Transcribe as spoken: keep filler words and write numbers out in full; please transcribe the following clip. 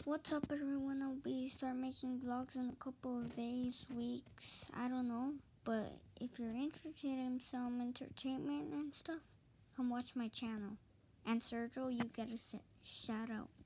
What's up, everyone? I'll be start making vlogs in a couple of days, weeks, I don't know. But if you're interested in some entertainment and stuff, come watch my channel. And Sergio, you get a shout out.